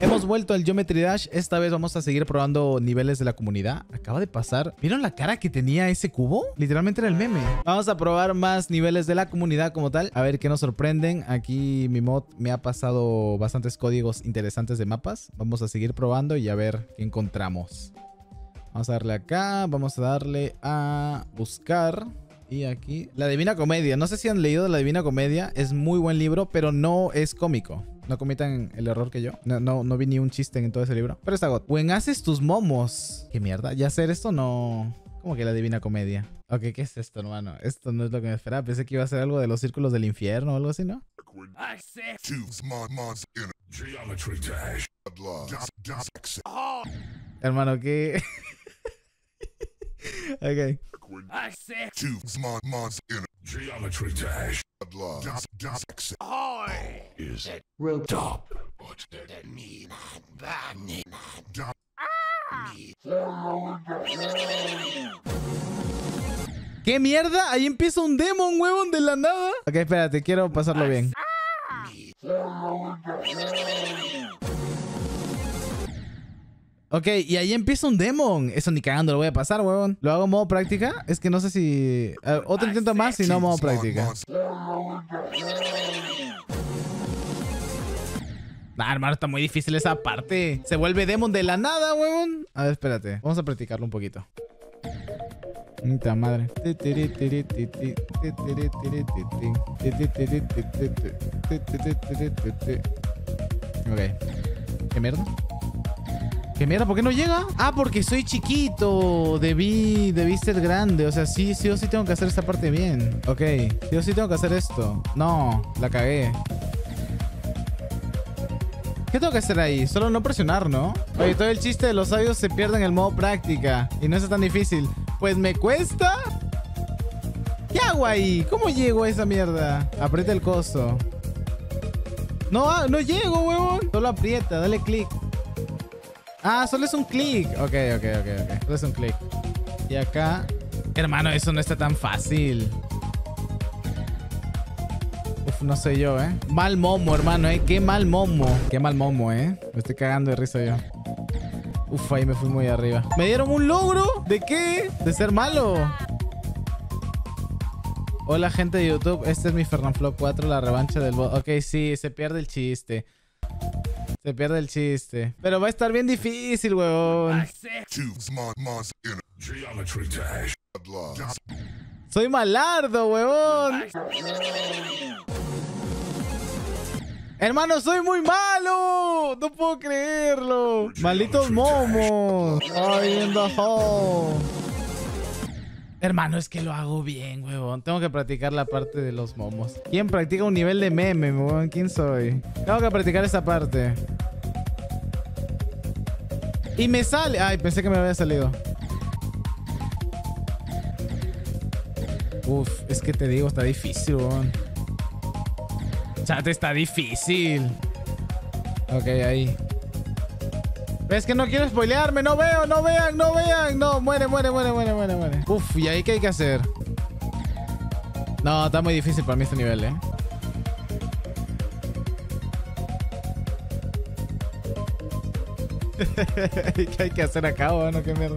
Hemos vuelto al Geometry Dash. Esta vez vamos a seguir probando niveles de la comunidad. Acaba de pasar. ¿Vieron la cara que tenía ese cubo? Literalmente era el meme. Vamos a probar más niveles de la comunidad como tal. A ver qué nos sorprenden. Aquí mi mod me ha pasado bastantes códigos interesantes de mapas. Vamos a seguir probando y a ver qué encontramos. Vamos a darle acá. Vamos a darle a buscar. Y aquí, La Divina Comedia. No sé si han leído La Divina Comedia. Es muy buen libro, pero no es cómico. No cometan el error que yo. No vi ni un chiste en todo ese libro. Pero está God. When haces tus momos. ¿Qué mierda? ¿Ya hacer esto? No. ¿Cómo que La Divina Comedia? Ok, ¿qué es esto, hermano? Esto no es lo que me esperaba. Pensé que iba a ser algo de los círculos del infierno o algo así, ¿no? Hermano, ¿qué? Ok. ¿Qué mierda? Ahí empieza un demon, huevón, de la nada. Ok, espérate, quiero pasarlo bien. Ok, y ahí empieza un demon. Eso ni cagando lo voy a pasar, huevón. ¿Lo hago en modo práctica? Es que no sé si... otro intento más y no modo práctica. Nah, hermano, está muy difícil esa parte. Se vuelve demon de la nada, huevón. A ver, espérate. Vamos a practicarlo un poquito. Puta madre. Ok. ¿Qué mierda? ¿Qué mierda? ¿Por qué no llega? Ah, porque soy chiquito. Debí ser grande. O sea, sí o sí tengo que hacer esta parte bien. Ok. Sí o sí tengo que hacer esto. No, la cagué. ¿Qué tengo que hacer ahí? Solo no presionar, ¿no? Oye, todo el chiste de los sabios se pierde en el modo práctica. Y no es tan difícil. Pues me cuesta. ¿Qué hago ahí? ¿Cómo llego a esa mierda? Aprieta el coso. No, no llego, huevón. Solo aprieta, dale clic. Ah, solo es un clic. Ok. Solo es un clic. Y acá... Hermano, eso no está tan fácil. Uf, no sé yo, ¿eh? Mal momo, hermano, ¿eh? Qué mal momo. Qué mal momo, ¿eh? Me estoy cagando de risa yo. Uf, ahí me fui muy arriba. ¿Me dieron un logro? ¿De qué? ¿De ser malo? Hola, gente de YouTube. Este es mi Fernanfloo 4, la revancha del bot. Ok, sí, se pierde el chiste. Se pierde el chiste. Pero va a estar bien difícil, huevón. Soy malardo, huevón. Hermano, soy muy malo. No puedo creerlo. Malditos momos. Ay, in the hole. Hermano, es que lo hago bien, huevón. Tengo que practicar la parte de los momos. ¿Quién practica un nivel de meme, huevón? ¿Quién soy? Tengo que practicar esa parte. Y me sale... Ay, pensé que me había salido. Uf, es que te digo, está difícil, huevón. Chat, está difícil. Ok, ahí. Es que no quiero spoilearme. No veo, no vean, no vean. No, muere. Uf, ¿y ahí qué hay que hacer? No, está muy difícil para mí este nivel, ¿eh? ¿Qué hay que hacer acá, weón? ¿Qué mierda?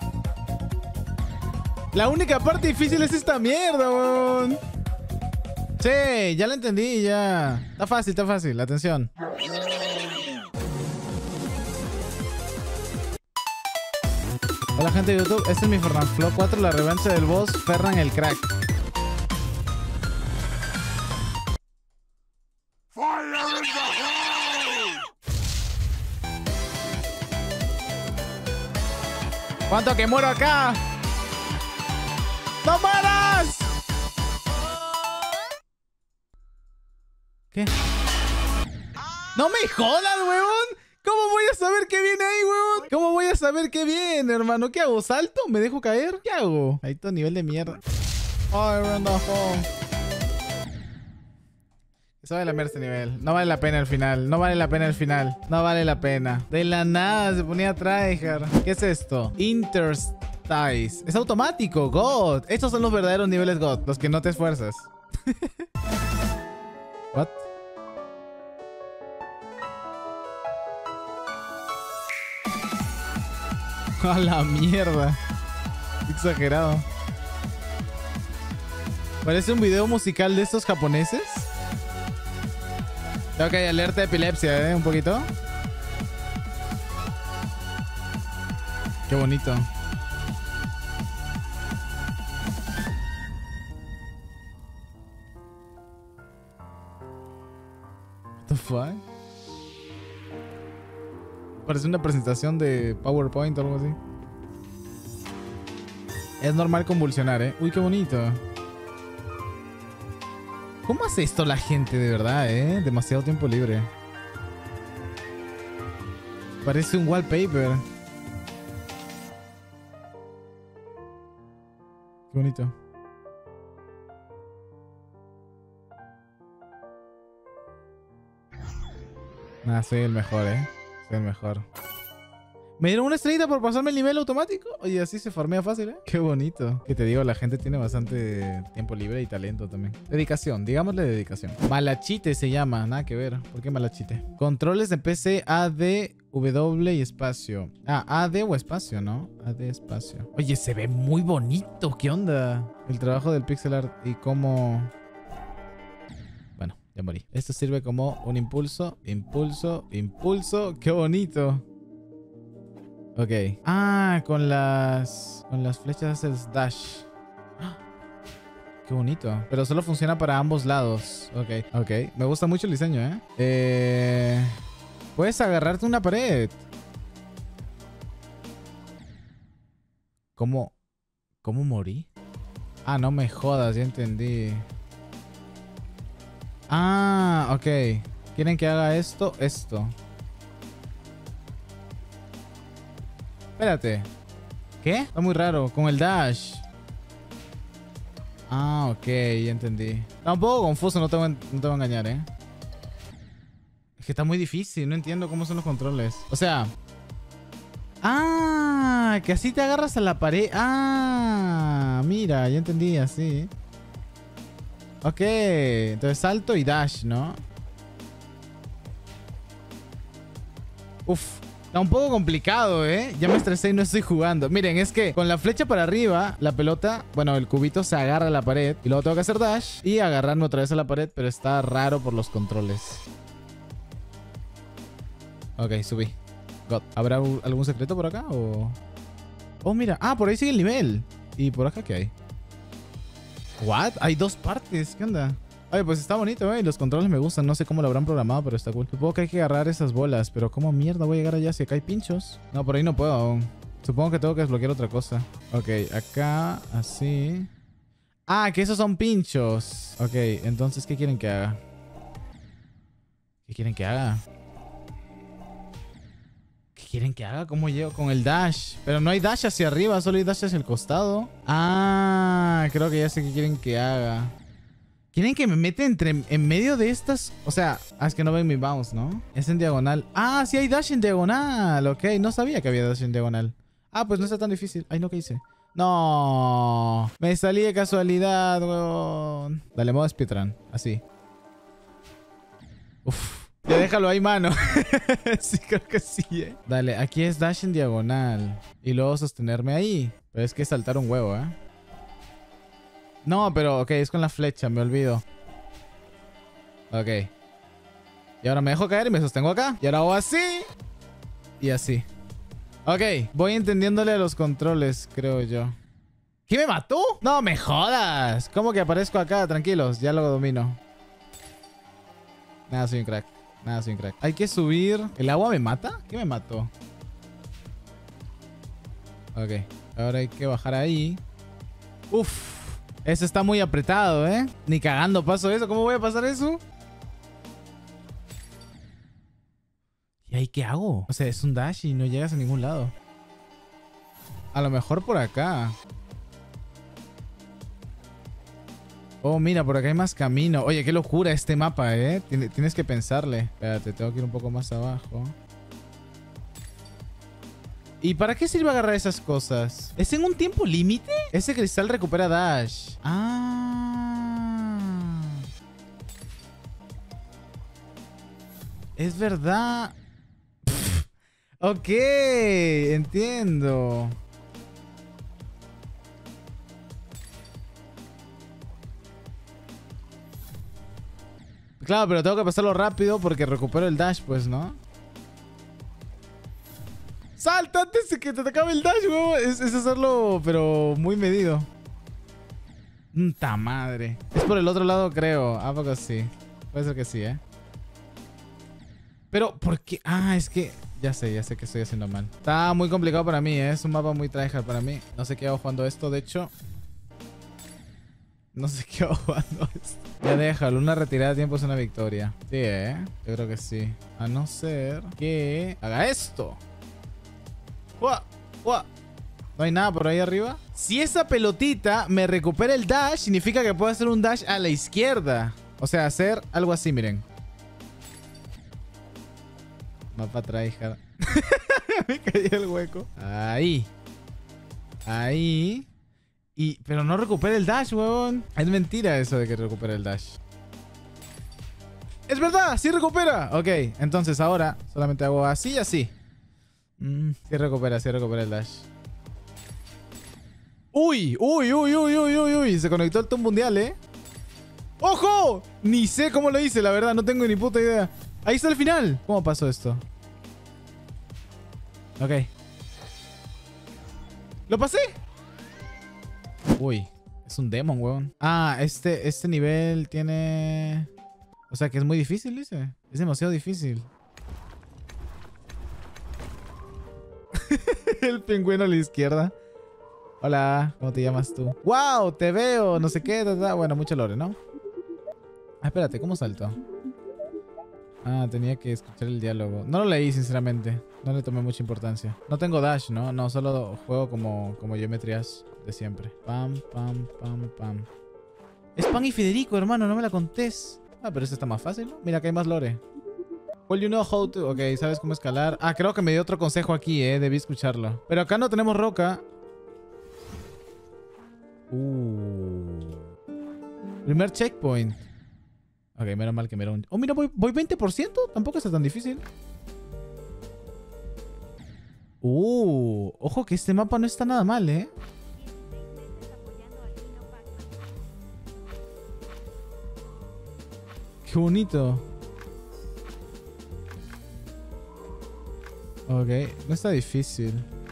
La única parte difícil es esta mierda, weón. Sí, ya la entendí, ya. Está fácil, atención. Hola, gente de YouTube. Este es mi Fernanfloo 4, la revancha del boss Ferran el Crack. ¿Cuánto que muero acá? ¡No mueras! ¿Qué? ¡No me jodas, huevón! ¿Cómo voy a saber qué viene ahí, huevón? ¿Cómo voy a saber qué viene, hermano? ¿Qué hago? ¿Salto? ¿Me dejo caer? ¿Qué hago? Ahí está, nivel de mierda. Ay, eso vale la mierda este nivel. No vale la pena el final. No vale la pena el final. No vale la pena. De la nada se ponía tryhard. ¿Qué es esto? Interstice. Es automático. God. Estos son los verdaderos niveles God. Los que no te esfuerzas. What? A la mierda. Exagerado. Parece un video musical de estos japoneses. Ok, alerta de epilepsia, un poquito. Qué bonito. What the fuck? Parece una presentación de PowerPoint o algo así. Es normal convulsionar, ¿eh? Uy, qué bonito. ¿Cómo hace esto la gente de verdad, eh? Demasiado tiempo libre. Parece un wallpaper. Qué bonito. Nah, soy el mejor, eh. Soy el mejor. Me dieron una estrellita por pasarme el nivel automático. Oye, así se farmea fácil, ¿eh? Qué bonito. Que te digo, la gente tiene bastante tiempo libre y talento también. Dedicación, digámosle dedicación. Malachite se llama, nada que ver. ¿Por qué Malachite? Controles de PC AD, W y espacio. Ah, AD o espacio, ¿no? AD espacio. Oye, se ve muy bonito. ¿Qué onda? El trabajo del pixel art y cómo... Bueno, ya morí. Esto sirve como un impulso, impulso, impulso. ¡Qué bonito! Ok. Ah, con las flechas haces dash. Qué bonito. Pero solo funciona para ambos lados. Ok, ok. Me gusta mucho el diseño, ¿eh? Puedes agarrarte una pared. ¿Cómo morí? Ah, no me jodas, ya entendí. Ah, ok. ¿Quieren que haga esto? Esto. Espérate. ¿Qué? Está muy raro. Con el dash. Ah, ok. Ya entendí. Está un poco confuso. No te voy a engañar, ¿eh? Es que está muy difícil. No entiendo cómo son los controles. O sea... Ah, que así te agarras a la pared. Ah, mira. Ya entendí. Así. Ok. Entonces salto y dash, ¿no? Uf. Está un poco complicado, ¿eh? Ya me estresé y no estoy jugando. Miren, es que con la flecha para arriba, la pelota, bueno, el cubito se agarra a la pared. Y luego tengo que hacer dash y agarrarme otra vez a la pared, pero está raro por los controles. Ok, subí. God. ¿Habrá algún secreto por acá o...? Oh, mira. Ah, por ahí sigue el nivel. ¿Y por acá qué hay? ¿What? Hay dos partes. ¿Qué onda? Oye, pues está bonito, ¿eh? Los controles me gustan. No sé cómo lo habrán programado, pero está cool. Supongo que hay que agarrar esas bolas. Pero ¿cómo mierda voy a llegar allá si acá hay pinchos? No, por ahí no puedo aún. Supongo que tengo que desbloquear otra cosa. Ok, acá, así. Ah, que esos son pinchos. Ok, entonces, ¿qué quieren que haga? ¿Qué quieren que haga? ¿Qué quieren que haga? ¿Cómo llego? Con el dash. Pero no hay dash hacia arriba, solo hay dash hacia el costado. Ah, creo que ya sé qué quieren que haga. Quieren que me meta en medio de estas... O sea, es que no ven mi mouse, ¿no? Es en diagonal. Ah, sí hay dash en diagonal. Ok, no sabía que había dash en diagonal. Ah, pues no está tan difícil. Ay, no, ¿qué hice? No. Me salí de casualidad, weón. Dale, modo speedrun. Así. Uf. Ya déjalo ahí, mano. Sí, creo que sí, ¿eh? Dale, aquí es dash en diagonal. Y luego sostenerme ahí. Pero es que es saltar un huevo, ¿eh? No, pero ok, es con la flecha, me olvido. Ok. Y ahora me dejo caer y me sostengo acá. Y ahora hago así. Y así. Ok, voy entendiéndole a los controles, creo yo. ¿Qué me mató? No me jodas. ¿Cómo que aparezco acá? Tranquilos, ya lo domino. Nada, soy un crack. Nada, soy un crack. Hay que subir. ¿El agua me mata? ¿Qué me mató? Ok, ahora hay que bajar ahí. Uf. Eso está muy apretado, ¿eh? Ni cagando paso eso. ¿Cómo voy a pasar eso? ¿Y ahí qué hago? O sea, es un dash y no llegas a ningún lado. A lo mejor por acá. Oh, mira, por acá hay más camino. Oye, qué locura este mapa, ¿eh? Tienes que pensarle. Espérate, tengo que ir un poco más abajo. ¿Y para qué sirve agarrar esas cosas? ¿Es en un tiempo límite? Ese cristal recupera dash. Ah. Es verdad. Ok, entiendo. Claro, pero tengo que pasarlo rápido porque recupero el dash, pues, ¿no? ¡Salta antes de que te acabe el dash, weón! Es hacerlo, pero muy medido. ¡Ta madre! Es por el otro lado, creo. ¿A poco sí? Puede ser que sí, ¿eh? Pero, ¿por qué? Ah, es que... Ya sé que estoy haciendo mal. Está muy complicado para mí, ¿eh? Es un mapa muy tryhard para mí. No sé qué hago jugando esto, de hecho. No sé qué hago jugando esto. Ya déjalo, una retirada de tiempo es una victoria. Sí, ¿eh? Yo creo que sí. A no ser que haga esto. ¡Uah! ¡Uah! ¿No hay nada por ahí arriba? Si esa pelotita me recupera el dash, significa que puedo hacer un dash a la izquierda. O sea, hacer algo así, miren. Mapa tryhard. Me caí el hueco. Ahí. Ahí. Pero no recupera el dash, huevón. Es mentira eso de que recupera el dash. ¡Es verdad! ¡Sí recupera! Ok, entonces ahora solamente hago así y así. Sí recupera el dash. ¡Uy! ¡Uy, uy, uy, uy, uy, uy! Se conectó el top mundial, ¿eh? ¡Ojo! Ni sé cómo lo hice, la verdad. No tengo ni puta idea. Ahí está el final. ¿Cómo pasó esto? Ok. ¿Lo pasé? Uy, es un demon, weón. Ah, este nivel tiene... O sea que es muy difícil, dice. Es demasiado difícil. El pingüino a la izquierda. Hola, ¿cómo te llamas tú? ¡Wow! Te veo, no sé qué. Bueno, mucho lore, ¿no? Ah, espérate, ¿cómo salto? Ah, tenía que escuchar el diálogo. No lo leí, sinceramente. No le tomé mucha importancia. No tengo dash, ¿no? No, solo juego como geometrías de siempre. Pam, pam, pam, pam. Es Pan y Federico, hermano. No me la contés. Ah, pero esto está más fácil, ¿no? Mira que hay más lore. Well, you know how to... Ok, ¿sabes cómo escalar? Ah, creo que me dio otro consejo aquí, Debí escucharlo. Pero acá no tenemos roca. Primer checkpoint. Ok, menos mal que me era un... Oh, mira, voy 20%. Tampoco está tan difícil. Ojo que este mapa no está nada mal, ¿eh? Qué bonito. Ok, no está difícil.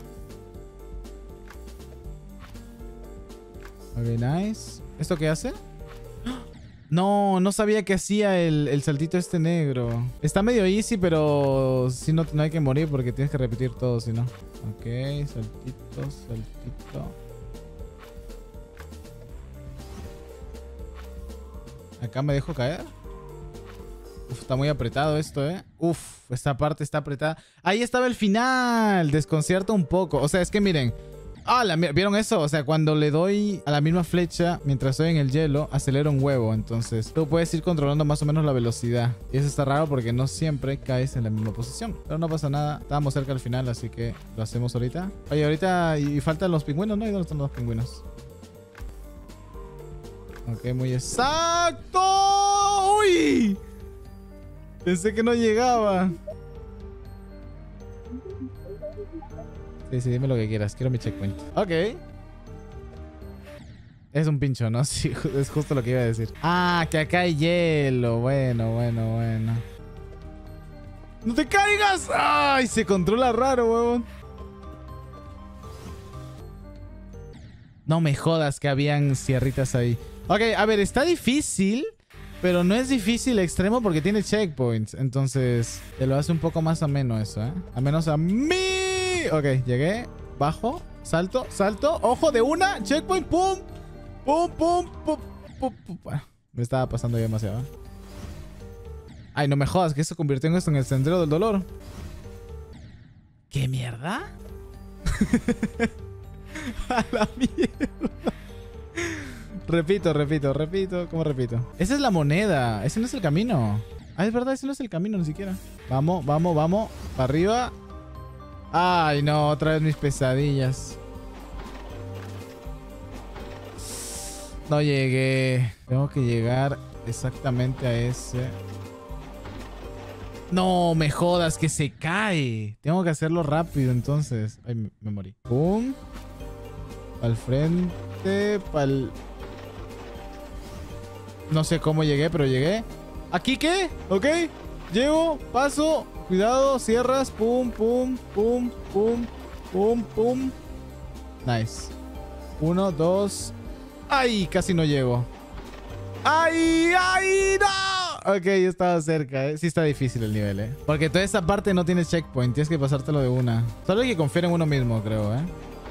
Ok, nice. ¿Esto qué hace? No, no sabía que hacía el saltito este negro. Está medio easy, pero si no hay que morir porque tienes que repetir todo, si no. Ok, saltito, saltito. Acá me dejo caer. Uf, está muy apretado esto, ¿eh? Uf, esta parte está apretada. Ahí estaba el final. Desconcierta un poco. O sea, es que miren. Ah, ¿vieron eso? O sea, cuando le doy a la misma flecha mientras estoy en el hielo, acelera un huevo. Entonces, tú puedes ir controlando más o menos la velocidad. Y eso está raro porque no siempre caes en la misma posición. Pero no pasa nada. Estábamos cerca al final, así que lo hacemos ahorita. Oye, ahorita... Y faltan los pingüinos, ¿no? ¿Y dónde están los pingüinos? Ok, muy exacto. ¡Uy! Pensé que no llegaba. Sí, dime lo que quieras. Quiero mi checkpoint. Ok. Es un pincho, ¿no? Sí, es justo lo que iba a decir. Ah, que acá hay hielo. Bueno. ¡No te caigas! ¡Ay! Se controla raro, huevón. No me jodas que habían sierritas ahí. Ok, a ver, está difícil. Pero no es difícil extremo porque tiene checkpoints. Entonces, te lo hace un poco más ameno eso, ¿eh? A menos a mí. Ok, llegué. Bajo. Salto. Ojo de una. Checkpoint. Pum. Pum. Bueno, me estaba pasando ya demasiado. Ay, no me jodas que eso convirtió en esto en el sendero del dolor. ¿Qué mierda? A la mierda. Repito. ¿Cómo repito? Esa es la moneda. Ese no es el camino. Ah, es verdad, ese no es el camino ni siquiera. Vamos. Para arriba. Ay, no. Otra vez mis pesadillas. No llegué. Tengo que llegar exactamente a ese. No me jodas que se cae. Tengo que hacerlo rápido entonces. Ay, me morí. Pum. Al frente. Pal... No sé cómo llegué, pero llegué. ¿Aquí qué? ¿Ok? Llego, paso. Cuidado, cierras. Pum, pum, pum, pum, pum, pum. Nice. 1, 2. ¡Ay! Casi no llego. ¡Ay! ¡Ay! ¡No! Ok, yo estaba cerca, ¿eh? Sí está difícil el nivel, ¿eh? Porque toda esta parte no tienes checkpoint. Tienes que pasártelo de una. Solo hay que confiar en uno mismo, creo, ¿eh?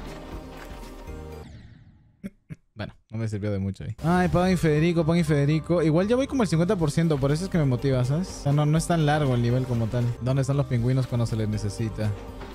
Bueno, no me sirvió de mucho ahí. Ay, Pan y Federico. Igual ya voy como el 50%, por eso es que me motiva, ¿sabes? O sea, no es tan largo el nivel como tal. ¿Dónde están los pingüinos cuando se les necesita?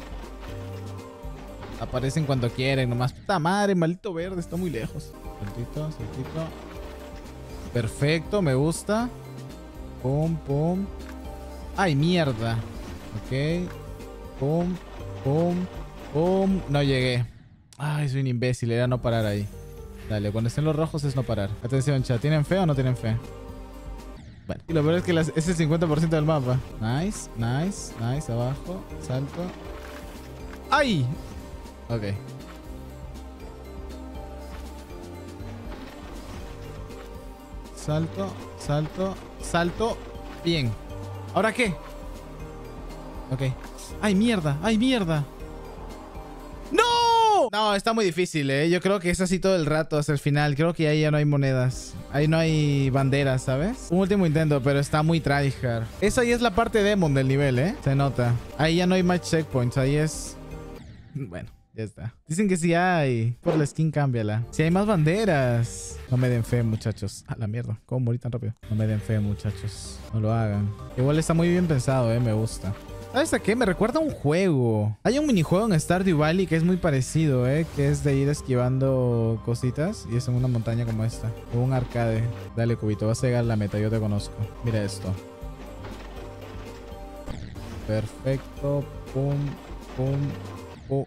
Aparecen cuando quieren, nomás. Puta madre, maldito verde, está muy lejos. Saltito, saltito. Perfecto, me gusta. Pum, pum. ¡Ay, mierda! Ok. Pum, pum, pum. No llegué. Ay, soy un imbécil, era no parar ahí. Dale, cuando estén los rojos es no parar. Atención, chat. ¿Tienen fe o no tienen fe? Bueno. Y lo peor es que es el 50% del mapa. Nice, nice, nice. Abajo. Salto. ¡Ay! Ok. Salto, salto, salto. Bien. ¿Ahora qué? Ok. ¡Ay, mierda! ¡Ay, mierda! ¡No! No, está muy difícil, ¿eh? Yo creo que es así todo el rato hasta el final. Creo que ahí ya no hay monedas. Ahí no hay banderas, ¿sabes? Un último intento, pero está muy tryhard. Esa ahí es la parte demon del nivel, ¿eh? Se nota. Ahí ya no hay más checkpoints. Ahí es... Bueno. Ya está. Dicen que sí hay. Por la skin, cámbiala. Si hay más banderas. No me den fe, muchachos. A la mierda. ¿Cómo morí tan rápido? No me den fe, muchachos. No lo hagan. Igual está muy bien pensado, me gusta. ¿Sabes a qué? Me recuerda a un juego. Hay un minijuego en Stardew Valley que es muy parecido, que es de ir esquivando cositas. Y es en una montaña como esta. O un arcade. Dale, cubito. Vas a llegar a la meta. Yo te conozco. Mira esto. Perfecto. Pum, pum, pum.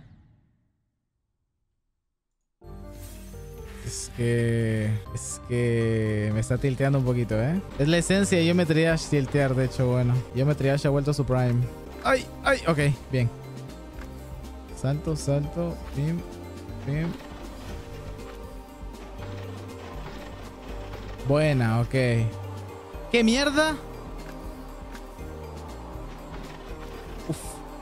Es que me está tilteando un poquito, Es la esencia de Geometry Dash tiltear, de hecho, bueno. Geometry Dash ha vuelto a su prime. ¡Ay! ¡Ay! Ok, bien. Salto, salto. Pim, pim. Buena, ok. ¿Qué mierda? Uf.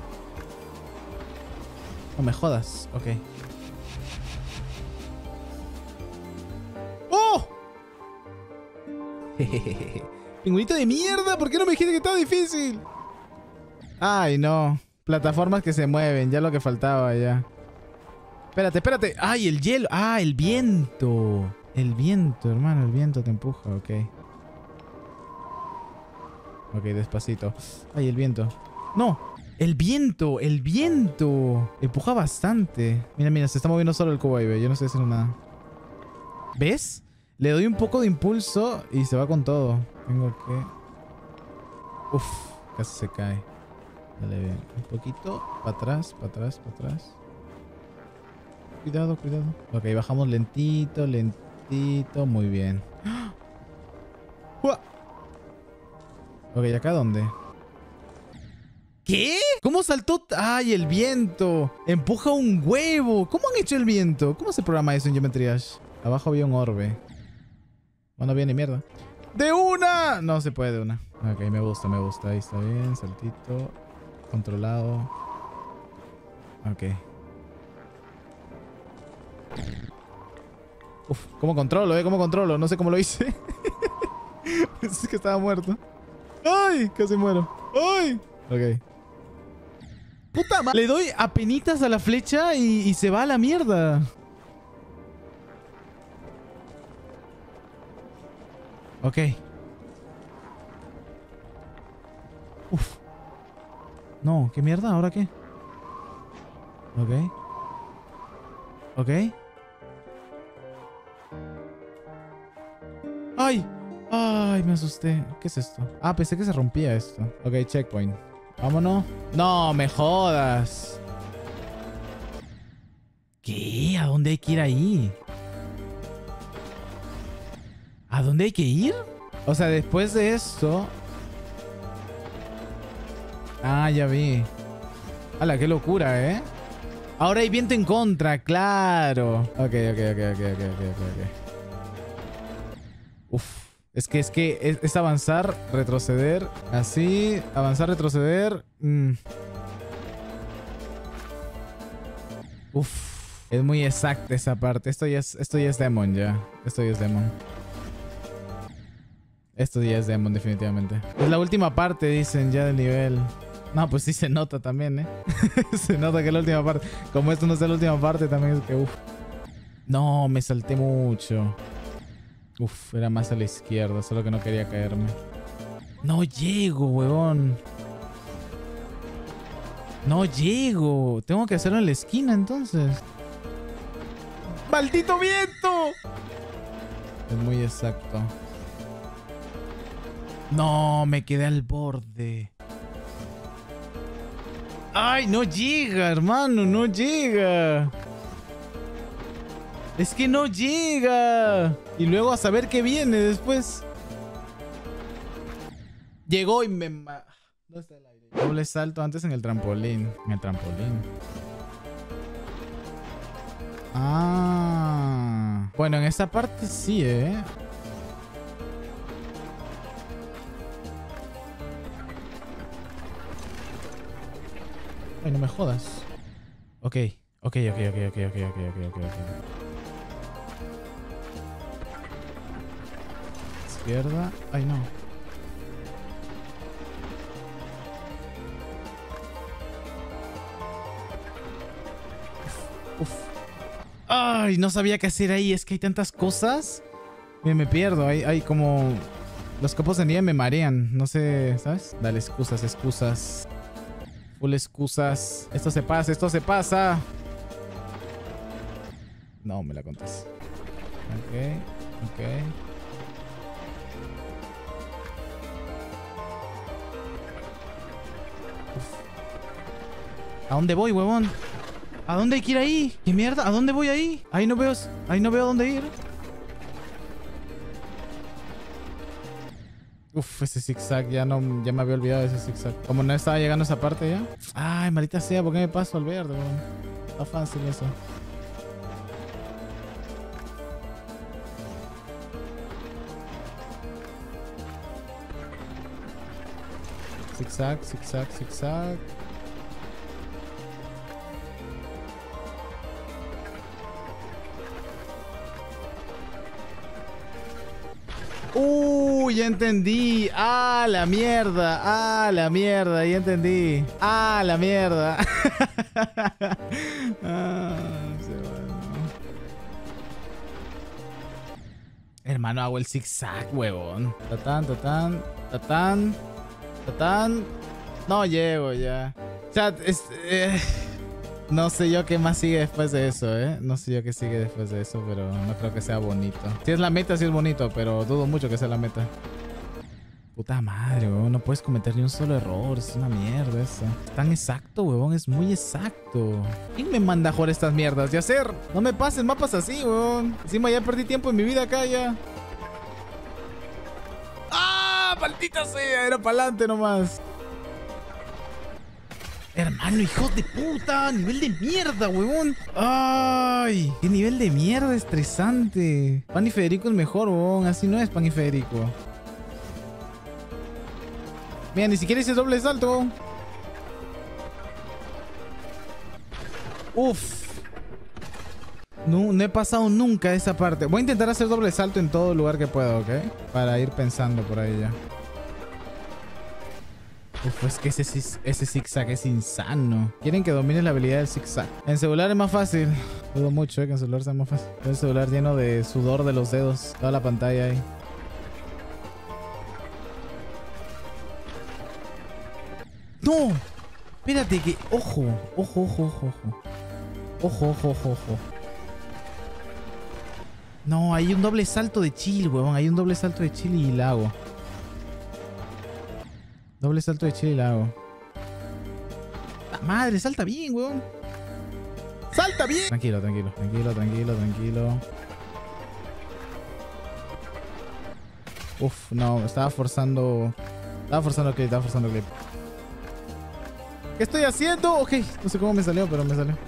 No me jodas. Ok. Pingüinito de mierda, ¿por qué no me dijiste que estaba difícil? Ay, no. Plataformas que se mueven, ya lo que faltaba ya. Espérate, espérate. Ay, el hielo. Ah, el viento. El viento, hermano, el viento te empuja, ok. Ok, despacito. Ay, el viento. No, el viento, el viento. Empuja bastante. Mira, mira, se está moviendo solo el cubo ahí, ve. Yo no estoy haciendo nada. ¿Ves? Le doy un poco de impulso y se va con todo. Tengo que... Uf, casi se cae. Dale bien. Un poquito. Para atrás, para atrás, para atrás. Cuidado, cuidado. Ok, bajamos lentito, lentito. Muy bien. Ok, ¿acá dónde? ¿Qué? ¿Cómo saltó? ¡Ay, el viento! Empuja un huevo. ¿Cómo han hecho el viento? ¿Cómo se programa eso en Geometry Dash? Abajo había un orbe. Bueno, viene mierda. ¡De una! No se puede de una. Ok, me gusta, me gusta. Ahí está bien. Saltito. Controlado. Ok. Uf, ¿cómo controlo, ¿Cómo controlo? No sé cómo lo hice. Pensé que estaba muerto. ¡Ay! Casi muero. ¡Ay! Ok. ¡Puta madre! Le doy apenitas a la flecha y se va a la mierda. Ok. Uf. No, ¿qué mierda? ¿Ahora qué? Ok. Ok. ¡Ay! ¡Ay! Me asusté. ¿Qué es esto? Ah, pensé que se rompía esto. Ok, checkpoint. Vámonos. ¡No, me jodas! ¿Qué? ¿A dónde hay que ir ahí? ¿A dónde hay que ir? O sea, después de esto... Ah, ya vi. ¡Hala, qué locura, eh! Ahora hay viento en contra, claro. Ok. Uf. Es que es avanzar, retroceder. Así. Avanzar, retroceder. Uf. Es muy exacta esa parte. Esto ya es Demon ya. Esto ya es Demon. Esto ya es Demon definitivamente. Es la última parte, dicen, ya del nivel. No, pues sí se nota también, ¿eh? Se nota que es la última parte. Como esto no es la última parte, también es que uf. No, me salté mucho. Uf, era más a la izquierda, solo que no quería caerme. No llego, huevón. No llego. Tengo que hacerlo en la esquina, entonces. ¡Maldito viento! Es muy exacto. No, me quedé al borde. ¡Ay, no llega, hermano! ¡No llega! Es que no llega. Y luego a saber qué viene después. Llegó y me... ¿Dónde está el aire? Doble salto antes en el trampolín. En el trampolín. Ah. Bueno, en esta parte sí, ¿eh? Ay, no me jodas. Ok. Izquierda. Ay, no. Uf. Ay, no sabía qué hacer ahí. Es que hay tantas cosas. Me pierdo. Hay como... Los copos de nieve me marean. No sé, ¿sabes? Dale, excusas. Full excusas. Esto se pasa. No, me la contas. Ok. Uf. ¿A dónde voy, huevón? ¿A dónde hay que ir ahí? ¿Qué mierda? ¿A dónde voy ahí? Ahí no veo a dónde ir. Uf, ese zigzag ya me había olvidado de ese zigzag. Como no estaba llegando a esa parte ya. Ay, maldita sea, ¿por qué me paso al verde, weón? Está fácil eso. Zigzag. Ya entendí. ¡Ah, la mierda! Ya entendí. ¡Ah, la mierda! Hermano, hago el zigzag, huevón. Tatán. No llego ya. Chat, no sé yo qué más sigue después de eso, ¿eh? No sé yo qué sigue después de eso, pero no creo que sea bonito. Si es la meta, sí es bonito, pero dudo mucho que sea la meta. Puta madre, huevón. No puedes cometer ni un solo error. Es una mierda eso. Es tan exacto, huevón. Es muy exacto. ¿Quién me manda a jugar estas mierdas? De hacer. No me pasen mapas así, huevón. Encima ya perdí tiempo en mi vida acá ya. ¡Ah! ¡Maldita sea! Era para adelante nomás. Hermano, hijo de puta. Nivel de mierda, huevón. Ay, qué nivel de mierda estresante. Pan y Federico es mejor, huevón. Así no es Pan y Federico. Mira, ni siquiera hice doble salto. Uf. No he pasado nunca esa parte. Voy a intentar hacer doble salto en todo lugar que pueda, ¿ok? Para ir pensando por ahí ya. Uf, es que ese zigzag es insano. Quieren que domines la habilidad del zigzag. En celular es más fácil. Dudo mucho, que en celular sea más fácil. El celular lleno de sudor de los dedos. Toda la pantalla ahí. ¡No! Espérate que... Ojo. No, hay un doble salto de chill, huevón. Hay un doble salto de chill y la hago. Doble salto de chill y la hago. ¡La madre! Salta bien, huevón. ¡Salta bien! Tranquilo. Uf, no. Estaba forzando clip. ¿Qué estoy haciendo? Ok, no sé cómo me salió, pero me salió.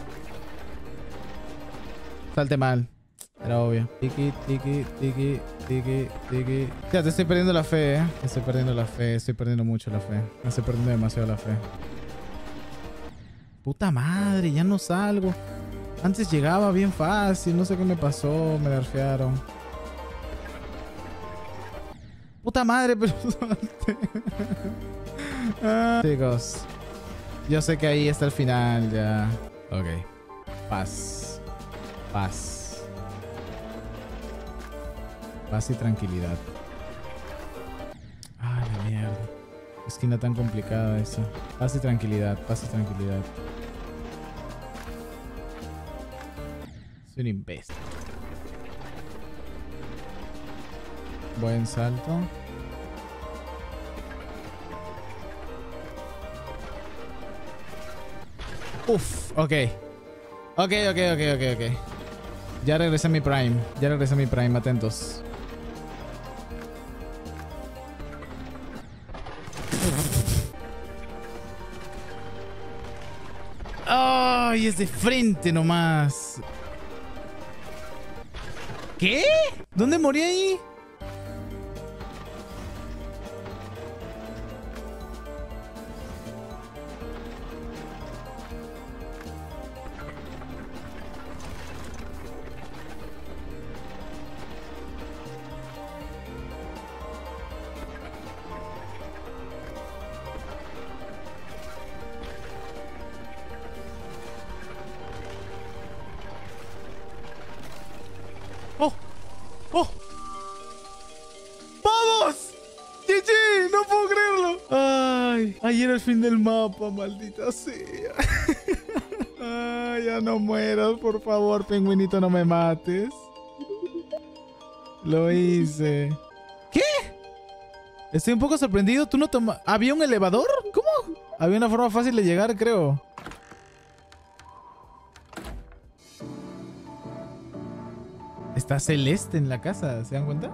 Salte mal. Era obvio. Tiki, tiki, tiki, tiki, tiki. Ya, te estoy perdiendo la fe, ¿eh? Estoy perdiendo la fe. Estoy perdiendo mucho la fe. Me estoy perdiendo demasiado la fe. Puta madre, ya no salgo. Antes llegaba bien fácil. No sé qué me pasó. Me nerfearon. Puta madre, pero... chicos. Yo sé que ahí está el final ya. Ok. Paz. Paz. Paz y tranquilidad. Ah, la mierda. Esquina tan complicada esa. Paz y tranquilidad. Paz y tranquilidad. Soy un imbécil. Buen salto. Uf, ok. Ok. Ya regresé a mi prime. Ya regresé a mi prime, atentos. ¡Ay! Es de frente nomás. ¿Qué? ¿Dónde morí ahí? ¡Oh! ¡Oh! ¡Vamos! ¡GG! ¡No puedo creerlo! ¡Ay! Ahí era el fin del mapa, maldita sea. ¡Ay! Ya no mueras, por favor, pingüinito, no me mates. Lo hice. ¿Qué? Estoy un poco sorprendido. ¿Tú no tomas...? ¿Había un elevador? ¿Cómo? Había una forma fácil de llegar, creo. Está celeste en la casa, ¿se dan cuenta?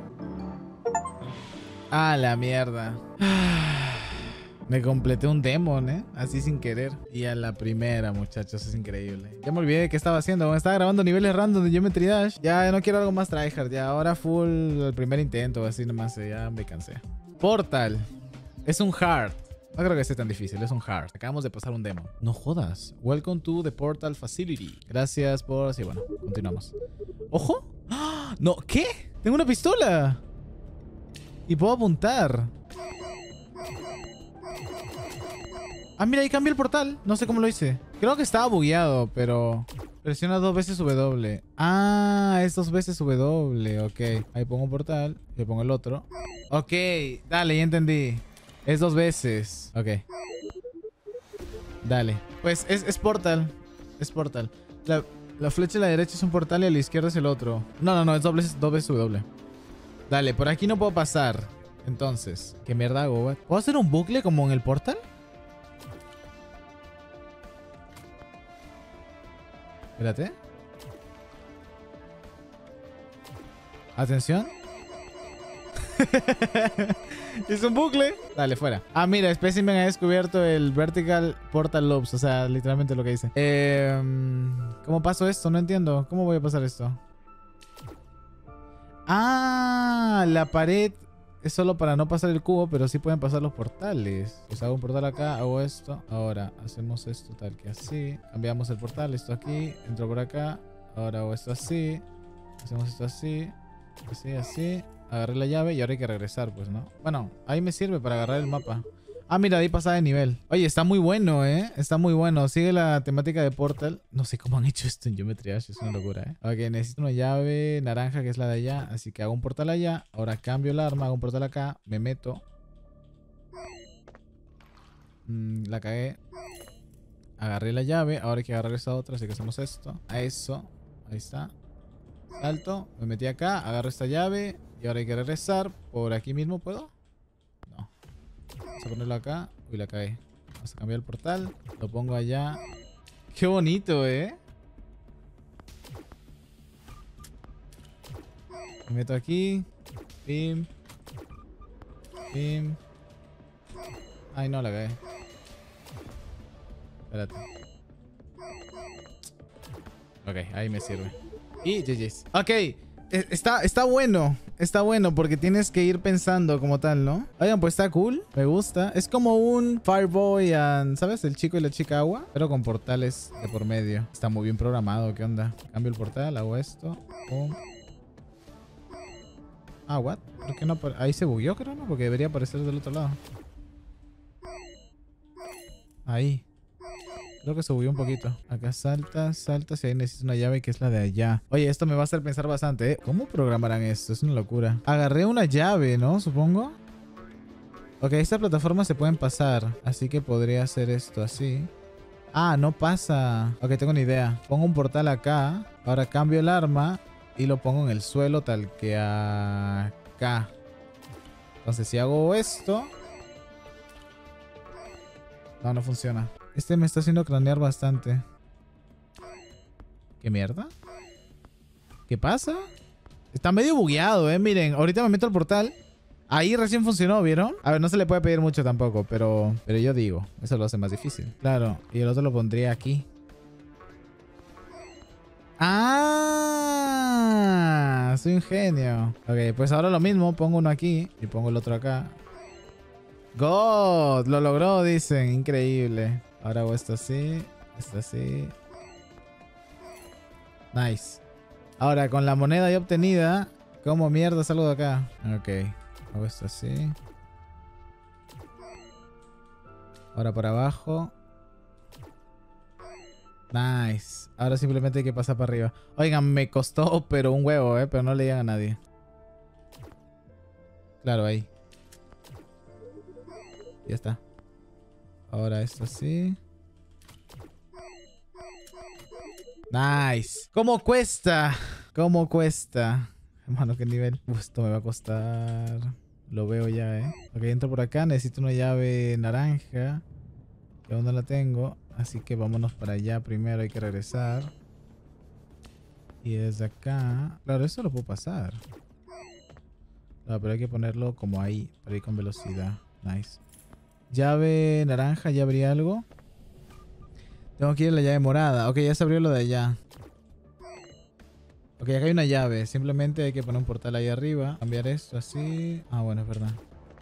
Ah, la mierda. Me completé un demon, ¿eh? Así sin querer. Y a la primera, muchachos, es increíble. Ya me olvidé de qué estaba haciendo. Estaba grabando niveles random de Geometry Dash. Ya no quiero algo más tryhard. Ya ahora full el primer intento, así nomás. Ya me cansé. Portal. Es un hard. No creo que sea tan difícil, es un hard. Acabamos de pasar un demo. No jodas. Welcome to the Portal Facility. Gracias por... Sí, bueno, continuamos. ¡Ojo! ¡Ah! No, ¿qué? Tengo una pistola. Y puedo apuntar. Ah, mira, ahí cambia el portal. No sé cómo lo hice. Creo que estaba bugueado, pero... Presiona 2 veces W. Ah, es 2 veces W. Ok. Ahí pongo un portal. Y pongo el otro. Ok. Dale, ya entendí. Es 2 veces. Ok. Dale. Pues es portal. Es portal. La flecha a la derecha es un portal y a la izquierda es el otro. No. Es 2 veces W. Dale, por aquí no puedo pasar. Entonces, ¿qué mierda hago? ¿Puedo hacer un bucle como en el portal? Espérate. Atención. Es un bucle. Dale, fuera. Ah, mira, Specimen ha descubierto el Vertical Portal Loops. O sea, literalmente lo que dice. ¿Cómo paso esto? No entiendo. ¿Cómo voy a pasar esto? Ah, la pared es solo para no pasar el cubo, pero sí pueden pasar los portales. Pues hago un portal acá, hago esto. Ahora hacemos esto tal que así. Cambiamos el portal, esto aquí. Entro por acá. Ahora hago esto así. Hacemos esto así. Así. Agarré la llave y ahora hay que regresar, pues, ¿no? Bueno, ahí me sirve para agarrar el mapa. Ah, mira, ahí pasada de nivel. Oye, está muy bueno, ¿eh? Está muy bueno. Sigue la temática de Portal. No sé cómo han hecho esto en Geometry Dash. Es una locura, ¿eh? Ok, necesito una llave naranja que es la de allá. Así que hago un portal allá. Ahora cambio el arma, hago un portal acá. Me meto. La cagué. Agarré la llave. Ahora hay que agarrar esa otra. Así que hacemos esto. A eso. Ahí está. Salto. Me metí acá. Agarro esta llave. Y ahora hay que regresar. ¿Por aquí mismo puedo? No. Vamos a ponerlo acá. Uy, la cagué. Vamos a cambiar el portal. Lo pongo allá. Qué bonito, ¿eh? Me meto aquí. Pim. Pim. Ay, no, la cagué. Espérate. Ok, ahí me sirve. Y GG's. Ok, está bueno. Está bueno porque tienes que ir pensando como tal, ¿no? Oigan, pues está cool. Me gusta. Es como un Fireboy and, ¿sabes? El chico y la chica agua. Pero con portales de por medio. Está muy bien programado. ¿Qué onda? Cambio el portal, hago esto. Pum. Ah, what? ¿Por qué no? Ahí se bugueó, creo, ¿no? Porque debería aparecer del otro lado. Ahí. Creo que se bugueó un poquito. Acá saltas y ahí necesito una llave que es la de allá. Oye, esto me va a hacer pensar bastante, ¿eh? ¿Cómo programarán esto? Es una locura. Agarré una llave, ¿no? Supongo. Ok, estas plataformas se pueden pasar. Así que podría hacer esto así. Ah, no pasa. Ok, tengo una idea. Pongo un portal acá. Ahora cambio el arma y lo pongo en el suelo tal que acá. Entonces si hago esto... No, no funciona. Este me está haciendo cranear bastante. ¿Qué mierda? ¿Qué pasa? Está medio bugueado, miren. Ahorita me meto al portal. Ahí recién funcionó, ¿vieron? A ver, no se le puede pedir mucho tampoco, pero yo digo, eso lo hace más difícil. Claro, y el otro lo pondría aquí. ¡Ah! Soy un genio. Ok, pues ahora lo mismo. Pongo uno aquí y pongo el otro acá. ¡God! Lo logró, dicen. Increíble. Ahora hago esto así. Esto así. Nice. Ahora, con la moneda ya obtenida, ¿cómo mierda salgo de acá? Ok. Hago esto así. Ahora por abajo. Nice. Ahora simplemente hay que pasar para arriba. Oigan, me costó, pero un huevo, pero no le llega a nadie. Claro, ahí. Ya está. Ahora esto así. Nice. ¿Cómo cuesta? ¿Cómo cuesta? Hermano, ¿qué nivel? Esto me va a costar... Lo veo ya, Ok, entro por acá. Necesito una llave naranja. Que aún no la tengo. Así que vámonos para allá primero. Hay que regresar. Y desde acá... Claro, eso lo puedo pasar. Claro, pero hay que ponerlo como ahí. Para ir con velocidad. Nice. Llave naranja, ¿ya abrí algo? Tengo que ir a la llave morada. Ok, ya se abrió lo de allá. Ok, acá hay una llave. Simplemente hay que poner un portal ahí arriba. Cambiar esto así. Ah, bueno, es verdad.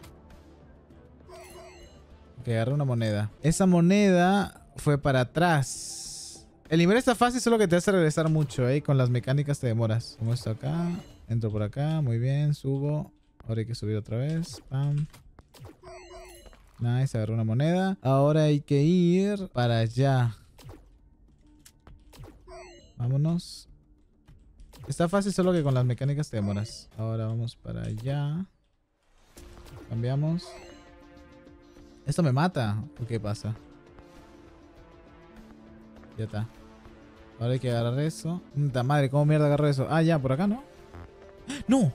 Ok, agarré una moneda. Esa moneda fue para atrás. El nivel está fácil, solo que te hace regresar mucho, con las mecánicas te demoras. Pongo esto acá. Entro por acá. Muy bien, subo. Ahora hay que subir otra vez. Pam. Nice, agarré una moneda. Ahora hay que ir para allá. Vámonos. Está fácil, solo que con las mecánicas te demoras. Ahora vamos para allá. Cambiamos. ¿Esto me mata? ¿O qué pasa? Ya está. Ahora hay que agarrar eso. ¡Puta madre! ¿Cómo mierda agarro eso? Ah, ya, por acá, ¿no? ¡No!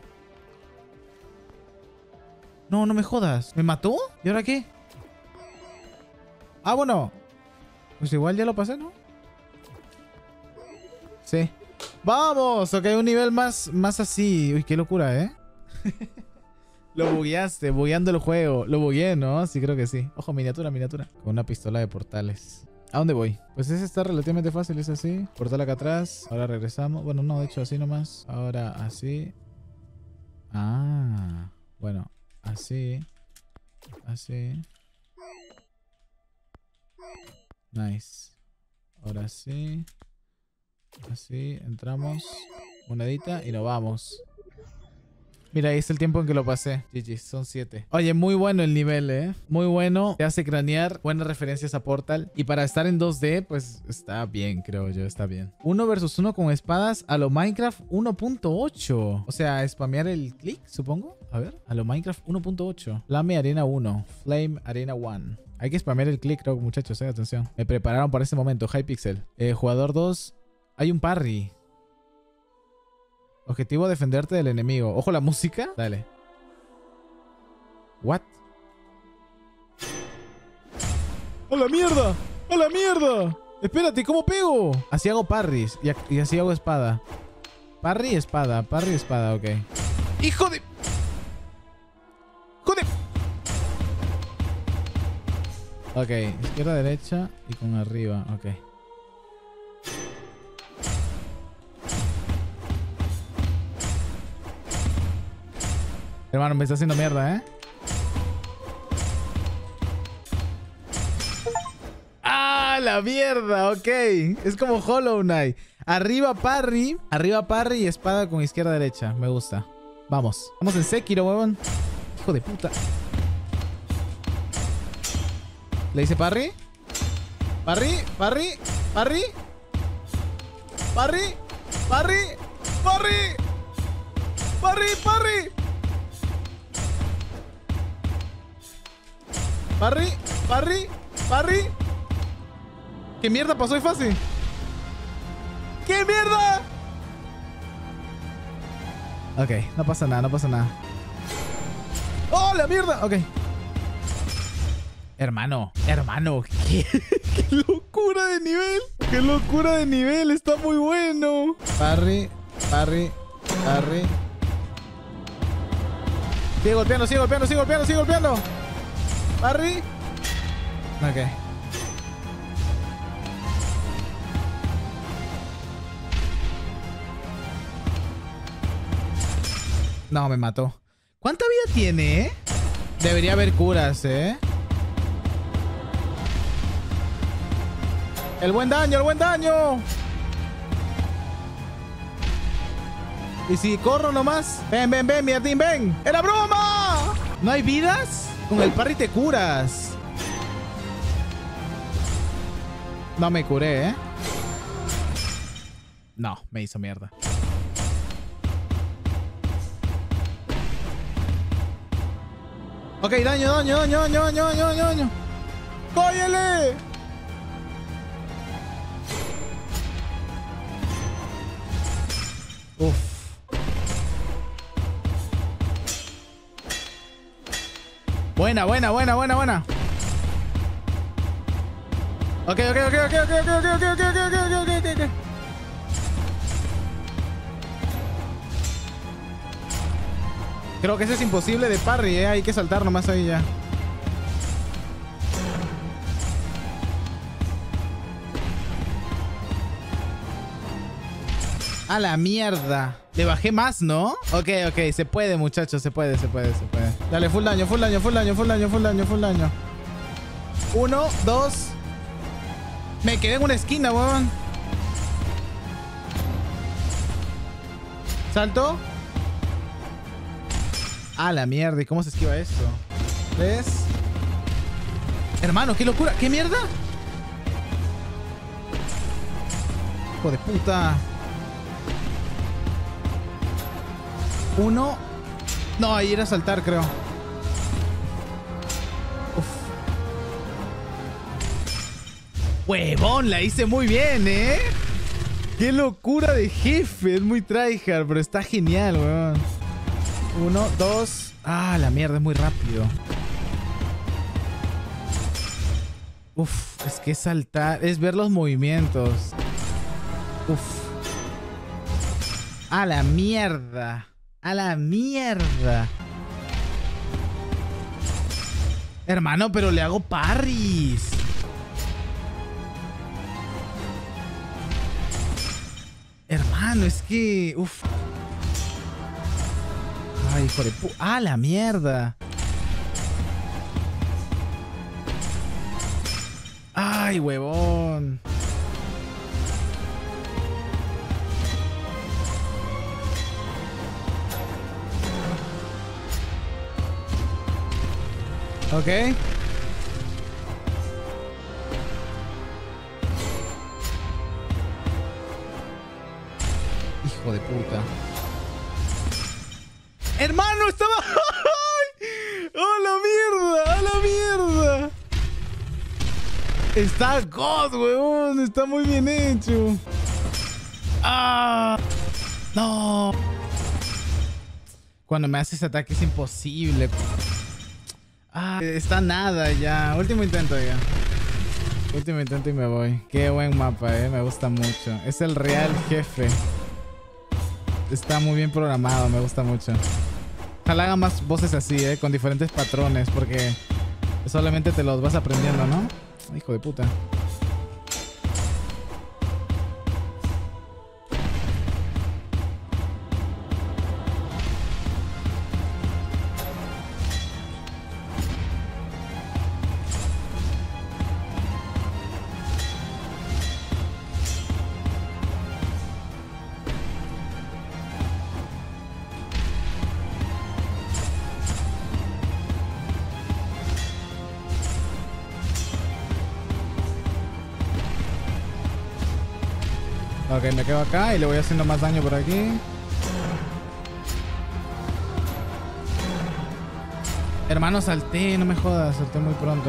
No, no me jodas. ¿Me mató? ¿Y ahora qué? Ah, bueno. Pues igual ya lo pasé, ¿no? Sí. ¡Vamos! Ok, un nivel más así. Uy, qué locura, Lo bugueaste, bugueando el juego. Lo bugueé, ¿no? Sí, creo que sí. Ojo, miniatura. Con una pistola de portales. ¿A dónde voy? Pues ese está relativamente fácil, es así. Portal acá atrás. Ahora regresamos. Bueno, no, de hecho así nomás. Ahora así. Ah. Bueno, así. Así. Nice. Ahora sí. Así, entramos. Monedita y nos vamos. Mira, ahí está el tiempo en que lo pasé. GG, son 7. Oye, muy bueno el nivel, Muy bueno. Te hace cranear. Buenas referencias a Portal. Y para estar en 2D, pues está bien, creo yo. Está bien. 1 versus 1 con espadas a lo Minecraft 1.8. O sea, spamear el click, supongo. A ver, a lo Minecraft 1.8. Flame Arena 1. Flame Arena 1. Hay que spamear el click, creo, muchachos. Atención. Me prepararon para este momento. Hypixel. Jugador 2. Hay un parry. Objetivo, defenderte del enemigo. Ojo la música. Dale. What? ¡A la mierda! ¡A la mierda! Espérate, ¿cómo pego? Así hago parries. Y así hago espada. Parry, espada. Parry, espada, ok. ¡Hijo de... ¡Joder! Ok, izquierda, derecha y con arriba. Ok. Hermano, me está haciendo mierda, ¿eh? ¡Ah, la mierda! Ok. Es como Hollow Knight. Arriba parry y espada con izquierda, derecha. Me gusta. Vamos. Vamos en Sekiro, huevón. Hijo de puta. ¿Le hice parry? Parry. Parry. Parry. Parry. Parry. ¿Qué mierda pasó? ¿Es fácil? ¿Qué mierda? Ok, no pasa nada. ¡Oh, la mierda! Ok. Hermano, qué locura de nivel. Qué locura de nivel, está muy bueno. Parry. Sigue golpeando. Parry. Ok. No, me mató. ¿Cuánta vida tiene, Debería haber curas, El buen daño. Y si corro nomás. Ven, mierdín, ven. ¡Era broma! ¿No hay vidas? Con el parry te curas. No me curé, No, me hizo mierda. Ok, daño. ¡Cóllele! Uf. Buena. Ok. Creo que ese es imposible de parry, Hay que saltar nomás ahí ya. A la mierda. Le bajé más, ¿no? Ok. Se puede, muchachos. Se puede. Dale, full daño. 1, 2. Me quedé en una esquina, weón. Salto. A la mierda. ¿Y cómo se esquiva esto? 3. Hermano, qué locura. ¿Qué mierda? Hijo de puta. 1. No, ahí era saltar, creo. Uf. Huevón, la hice muy bien, Qué locura de jefe. Es muy tryhard, pero está genial, weón. 1, 2. Ah, la mierda, es muy rápido. Uf, es que saltar es ver los movimientos. Uf. A la mierda. Hermano, pero le hago parries. Hermano, es que... Uf. Ay, hijo de puta. ¡Ah, la mierda! ¡Ay, huevón! Ok. Hijo de puta. ¡Hermano, estaba! ¡Oh, la mierda! Está God, huevón. Está muy bien hecho. ¡Ah! ¡No! Cuando me hace ese ataque es imposible. Ah, está nada ya. Último intento ya. Último intento y me voy. Qué buen mapa, me gusta mucho. Es el real jefe. Está muy bien programado, me gusta mucho. Ojalá haga más voces así, con diferentes patrones, porque Solamente te los vas aprendiendo, ¿no? Hijo de puta. Ok, me quedo acá y le voy haciendo más daño por aquí. Hermano, salté, no me jodas, salté muy pronto.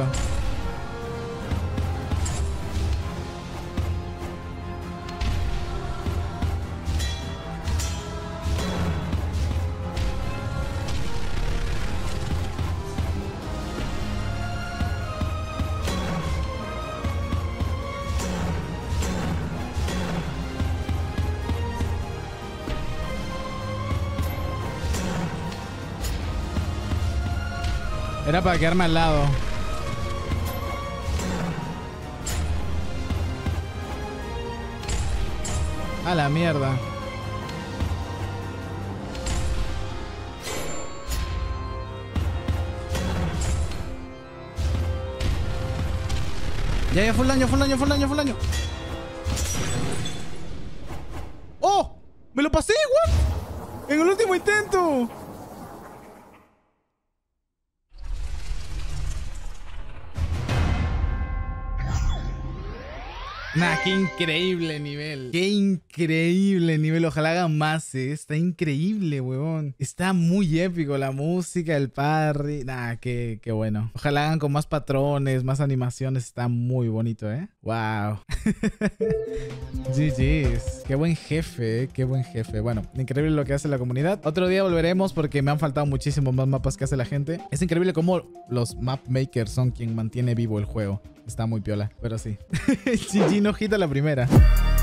Era para quedarme al lado. A la mierda. Ya, full daño, full daño, full daño, full daño. ¡Oh! ¡Me lo pasé, what! ¡En el último intento! Nah, qué increíble nivel. Qué increíble nivel. Ojalá hagan más, Está increíble, huevón. Está muy épico la música, el parry. Nah, qué bueno. Ojalá hagan con más patrones, más animaciones. Está muy bonito, Wow. GG's. Qué buen jefe, Qué buen jefe. Bueno, increíble lo que hace la comunidad. Otro día volveremos porque me han faltado muchísimos más mapas que hace la gente. Es increíble cómo los map makers son quien mantiene vivo el juego. Está muy piola, pero sí. GG, no hita la primera.